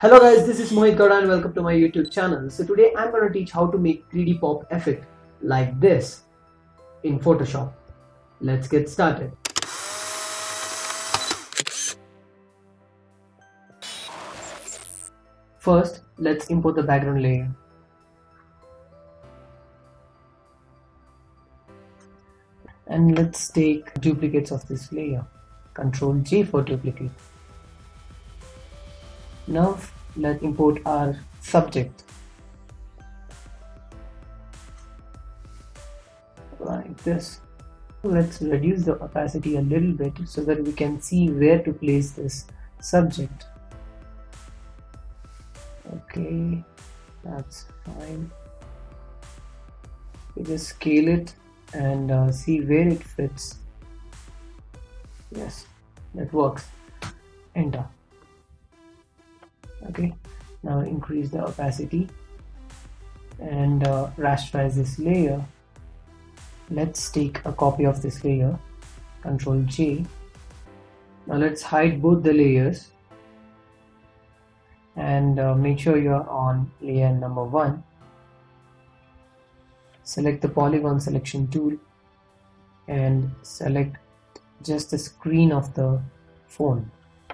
Hello guys, this is Mohith and welcome to my YouTube channel. So today I'm going to teach how to make 3D pop effect like this in Photoshop. Let's get started. First, let's import the background layer. And let's take duplicates of this layer. Ctrl J for duplicate. Now let's import our subject like this. Let's reduce the opacity a little bit so that we can see where to place this subject. Okay, that's fine. We just scale it and see where it fits. Yes, that works. Enter. Okay, now increase the opacity and rasterize this layer. Let's take a copy of this layer, Ctrl J. Now let's hide both the layers and make sure you're on layer number 1. Select the polygon selection tool and select just the screen of the phone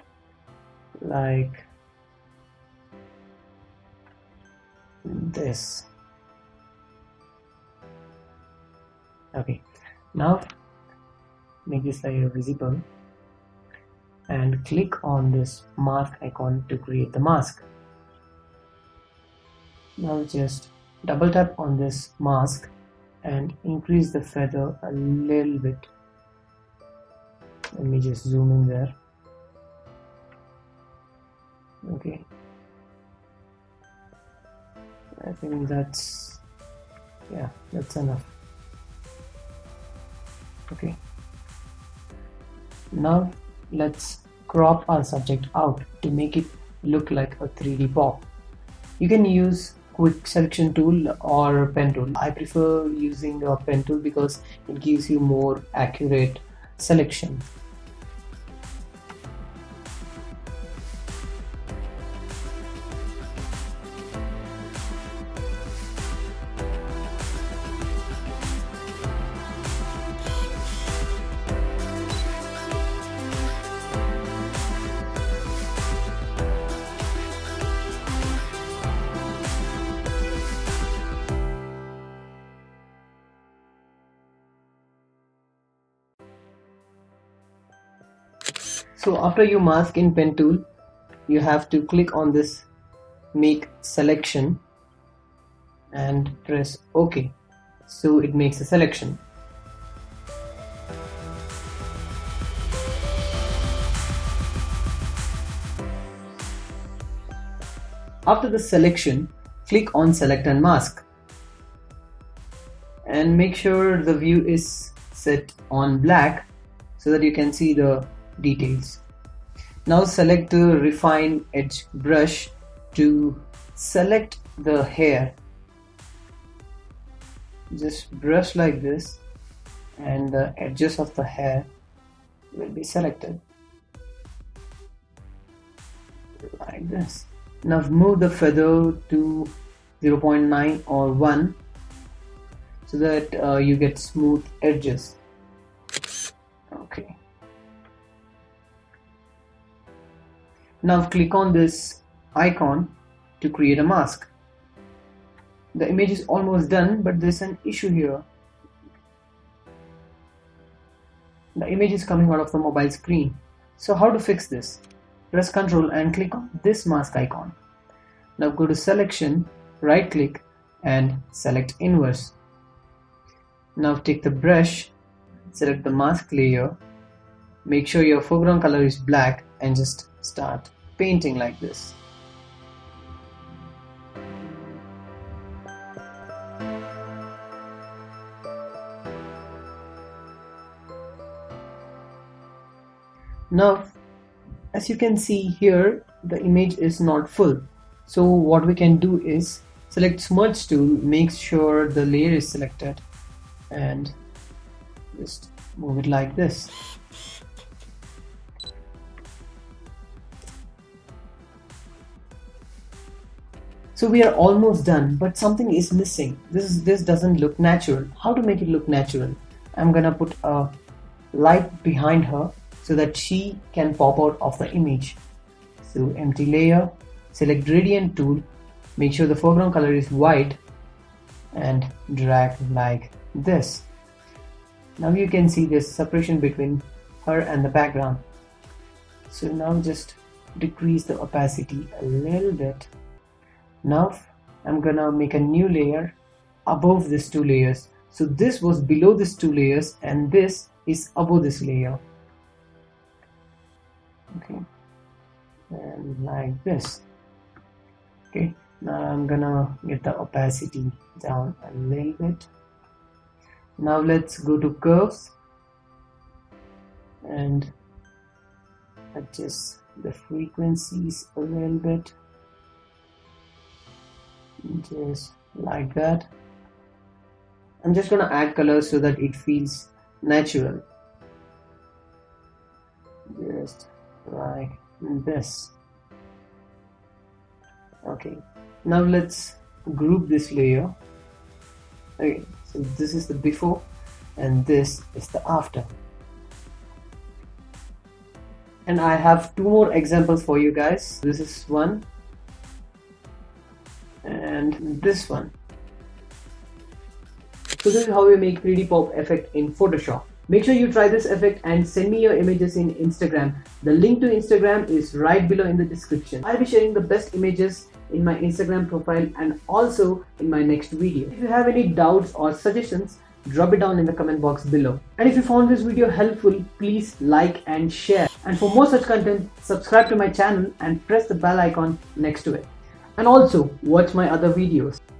like this. Okay, now make this layer visible and click on this mask icon to create the mask. Now just double tap on this mask and increase the feather a little bit. Let me just zoom in there. Okay, I think that's enough. Okay, now let's crop our subject out to make it look like a 3D pop. You can use quick selection tool or pen tool. I prefer using a pen tool because it gives you more accurate selection. So after you mask in pen tool, you have to click on this make selection and press OK. So it makes a selection. After the selection, click on select and mask and make sure the view is set on black so that you can see the details. Now select the refine edge brush to select the hair. Just brush like this and the edges of the hair will be selected like this. Now move the feather to 0.9 or 1 so that you get smooth edges. Okay. Now click on this icon to create a mask. The image is almost done, but there's an issue here. The image is coming out of the mobile screen. So how to fix this? Press Ctrl and click on this mask icon. Now go to selection, right click and select inverse. Now take the brush, select the mask layer, make sure your foreground color is black and just start painting like this. Now, as you can see here, the image is not full. So what we can do is select smudge tool, make sure the layer is selected and just move it like this. So we are almost done, but something is missing. This doesn't look natural. How to make it look natural? I'm gonna put a light behind her so that she can pop out of the image. So empty layer, select gradient tool, make sure the foreground color is white and drag like this. Now you can see this separation between her and the background. So now just decrease the opacity a little bit. Now I'm gonna make a new layer above these two layers. So this was below these two layers and this is above this layer. Okay, and like this. Okay, now I'm gonna get the opacity down a little bit. Now let's go to curves and adjust the frequencies a little bit, just like that. I'm just gonna add colors so that it feels natural, just like this. Okay, now let's group this layer. Okay, so this is the before and this is the after. And I have two more examples for you guys. This is one and this one. So this is how we make 3D pop effect in Photoshop. Make sure you try this effect and send me your images in Instagram. The link to Instagram is right below in the description. I'll be sharing the best images in my Instagram profile and also in my next video. If you have any doubts or suggestions, drop it down in the comment box below. And if you found this video helpful, please like and share. And for more such content, subscribe to my channel and press the bell icon next to it. And also watch my other videos.